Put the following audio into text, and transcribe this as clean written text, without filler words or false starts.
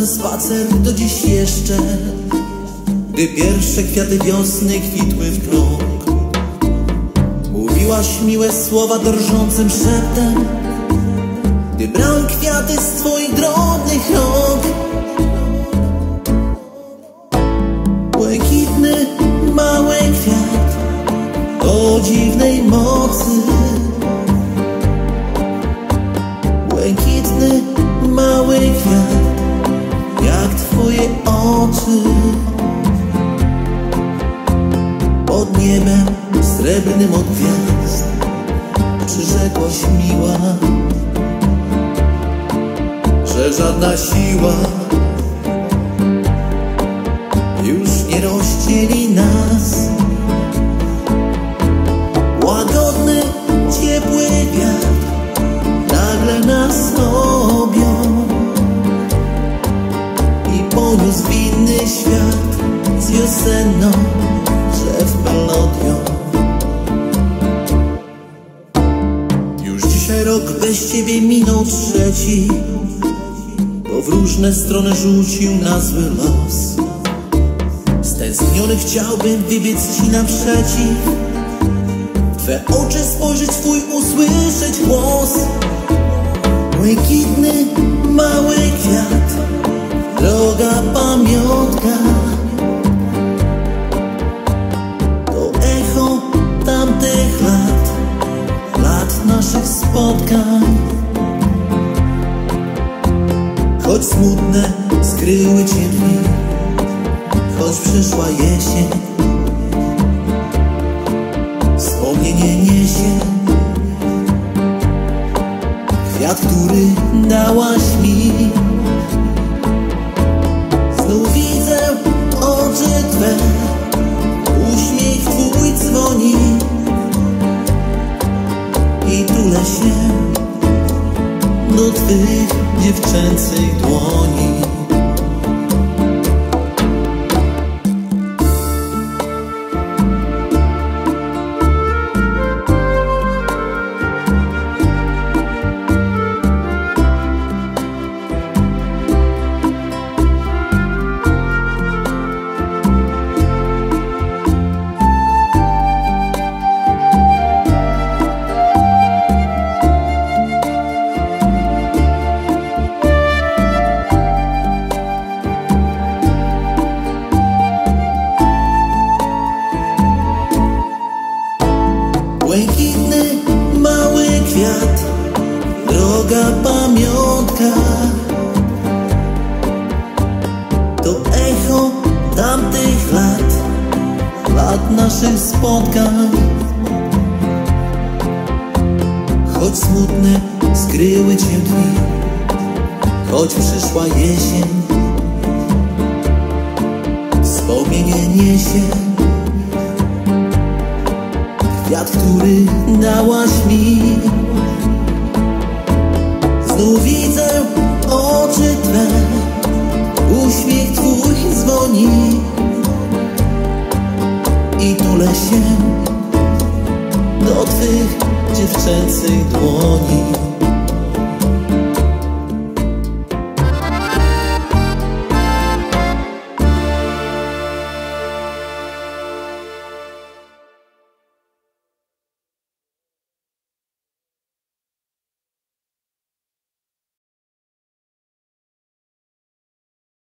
ten spacer do dziś jeszcze, gdy pierwsze kwiaty wiosny kwitły w krąg. Mówiłaś miłe słowa drżącym szeptem, gdy brałem kwiaty z twoich drobnych rąk. Błękitny, mały kwiat o dziwnej mocy. Błękitny, mały kwiat, jak twoje oczy. Pod niebem srebrnym od gwiazd przyrzekłaś miła, że żadna siła już nie rozdzieli nas. Łagodny, ciepły wiatr nagle nas objął i poniósł w inny świat z wiosenną drzew melodią. Już dzisiaj rok bez ciebie minął trzeci, bo w różne strony rzucił nas zły los. Stęskniony chciałbym wybiec ci naprzeciw, w twe oczy spojrzeć, twój usłyszeć głos. Błękitny, mały kwiat, droga pamiątka, to echo tamtych lat, lat naszych spotkań. Choć smutne skryły cię dni, choć przyszła jesień, wspomnienie niesie kwiat, który dałaś mi. Znów widzę oczy twe, uśmiech twój dzwoni i tulę się do twych dziewczęcych dłoni. Błękitny, mały kwiat, droga pamiątka, to echo tamtych lat, lat naszych spotkań. Choć smutne skryły cię dni, choć przyszła jesień, wspomnienie niesie kwiat, który dałaś mi. Znów widzę oczy twe, uśmiech twój dzwoni i tulę się do twych dziewczęcych dłoni.